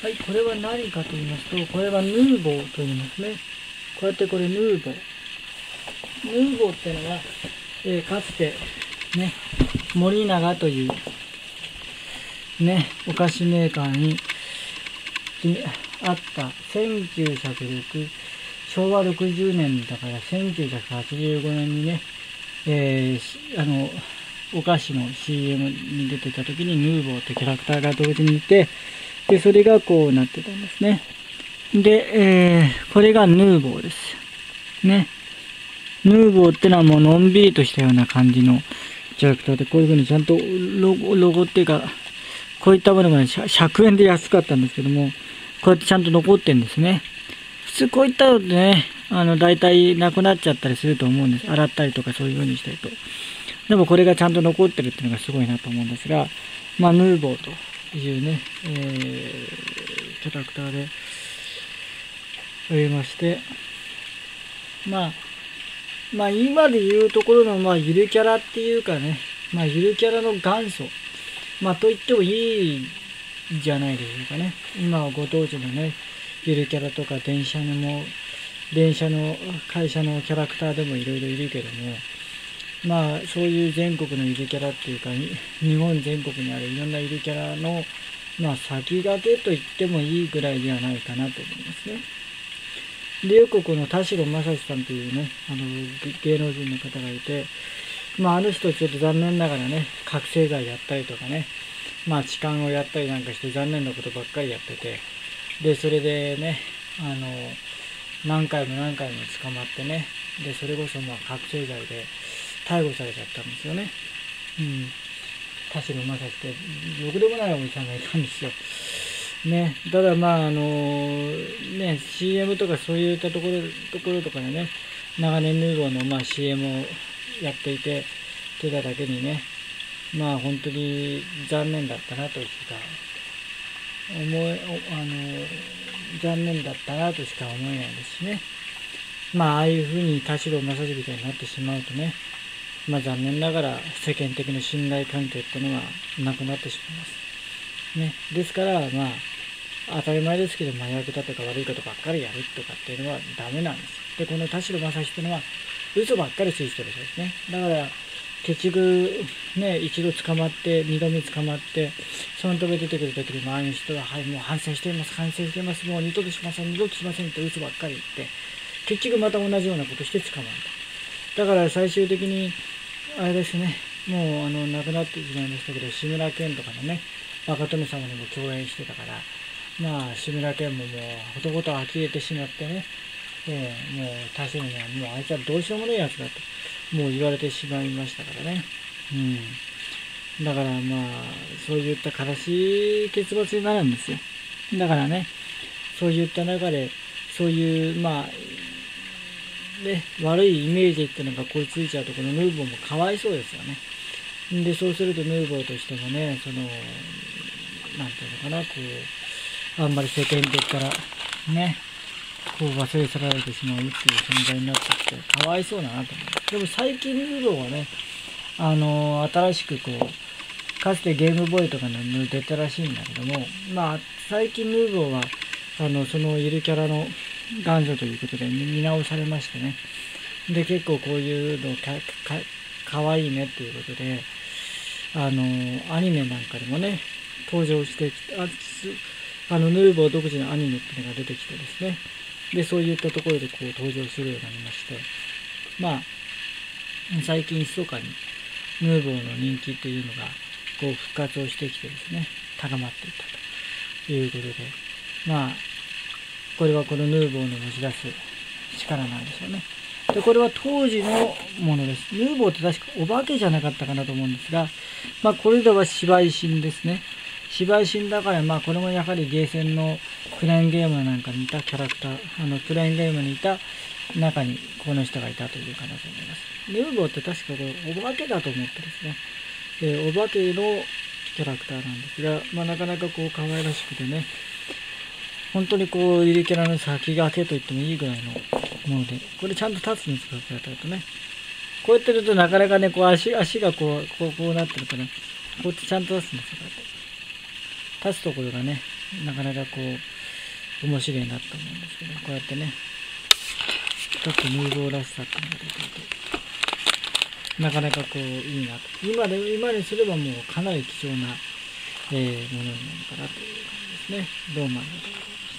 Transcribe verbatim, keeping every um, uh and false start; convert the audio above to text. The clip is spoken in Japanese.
はい、これは何かと言いますと、これはヌーボーと言いますね。こうやってこれヌーボー。ヌーボーってのは、えー、かつてね、森永というね、お菓子メーカーにあったせんきゅうひゃくろく、昭和ろくじゅうねんだからせんきゅうひゃくはちじゅうごねんにね、えー、あの、お菓子の シーエム に出てた時にヌーボーってキャラクターが同時にいて、で、それがこうなってたんですね。で、えー、これがヌーボーです。ね。ヌーボーってのはもうのんびりとしたような感じのキャラクターで、こういう風にちゃんとロゴ、ロゴっていうか、こういったものが、ね、ひゃくえんで安かったんですけども、こうやってちゃんと残ってるんですね。普通こういったのでね、あの、大体なくなっちゃったりすると思うんです。洗ったりとかそういう風にしてると。でもこれがちゃんと残ってるっていうのがすごいなと思うんですが、まあ、ヌーボーというね、えー、キャラクターでありまして、まあ、まあ今で言うところの、まあ、ゆるキャラっていうかね、まあ、ゆるキャラの元祖、まあ、と言ってもいいじゃないでしょうかね。今はご当地のね、ゆるキャラとか電車のも、電車の会社のキャラクターでもいろいろいるけども、まあ、そういう全国のゆるキャラっていうか、日本全国にあるいろんなゆるキャラの、まあ、先駆けと言ってもいいぐらいではないかなと思いますね。で、よくこの田代正史さんというね、あの、芸能人の方がいて、まあ、あの人ちょっと残念ながらね、覚醒剤やったりとかね、まあ、痴漢をやったりなんかして残念なことばっかりやってて、で、それでね、あの、何回も何回も捕まってね、で、それこそまあ、覚醒剤で逮捕されちゃったんですよね。うん。田代正史って、ろくでもないおじさんがいたんですよ。ね、ただまああのね シーエム とかそういったところところとかでね長年ヌーボーのまあ シーエム をやっていて出ただけにねまあ本当に残念だったなとしか思えあの残念だったなとしか思えないですしね。まあああいうふうに田代正史みたいになってしまうとねまあ残念ながら世間的な信頼関係っていうのはなくなってしまいます。ね、ですからまあ当たり前ですけど麻薬だとか悪いことばっかりやるとかっていうのはダメなんです。でこの田代正史っていうのは嘘ばっかりついてる人ですね。だから結局ね一度捕まって二度目捕まってその度出てくる時に周りの人ははいもう反省しています反省していますもう二度としません二度としませんって嘘ばっかり言って結局また同じようなことして捕まると。だから最終的にあれですねもうあの亡くなってしまいましたけど志村けんとかのね若殿様にも共演してたからまあ志村けんももうほとほと呆れてしまってね、えー、もう田代にはもうあいつはどうしようもないやつだともう言われてしまいましたからね。うんだからまあそういった悲しい結末になるんですよ。だからねそういった中でそういうまあね悪いイメージっていうのがこいついちゃうとこのヌーボーもかわいそうですよね。でそうするとヌーボーとしてもねそのなんていうのかなこうあんまり世間的からねこう忘れ去られてしまうっていう存在になってきてかわいそうだなと思う。でも最近ヌーボーはねあの新しくこうかつてゲームボーイとかの出たらしいんだけどもまあ最近ヌーボーはあのそのゆるキャラの元祖ということで見直されましてねで結構こういうのかかかわいいねっていうことであのアニメなんかでもね登場してきてああのヌーボー独自のアニメっていうのが出てきてですねでそういったところでこう登場するようになりましてまあ最近密かにヌーボーの人気というのがこう復活をしてきてですね高まっていったということでまあこれはこのヌーボーの持ち出す力なんでしょうね。でこれは当時のものです。ヌーボーって確かお化けじゃなかったかなと思うんですがまあこれでは芝居神ですね。芝居神だからまあこれもやはりゲーセンのクレーンゲームなんかにいたキャラクターあのクレーンゲームにいた中にこの人がいたという可能性になります。ヌーボーって確かこれお化けだと思ってですね、えー、お化けのキャラクターなんですが、まあ、なかなかこう可愛らしくてね本当にこうゆるキャラの先駆けと言ってもいいぐらいのものでこれちゃんと立つんですかこうやってるとねこうやってるとなかなかねこう 足, 足がこうこうこうなってるとねこうやってちゃんと立つんですよこうやって立つところがねなかなかこう面白いなと思うんですけど、こうやってねちょっとヌーボーらしさっていうのが出ていて、なかなかこういいなと、今で今にすればもうかなり貴重な、えーものになるかなという感じですね。どうもありがとうございます。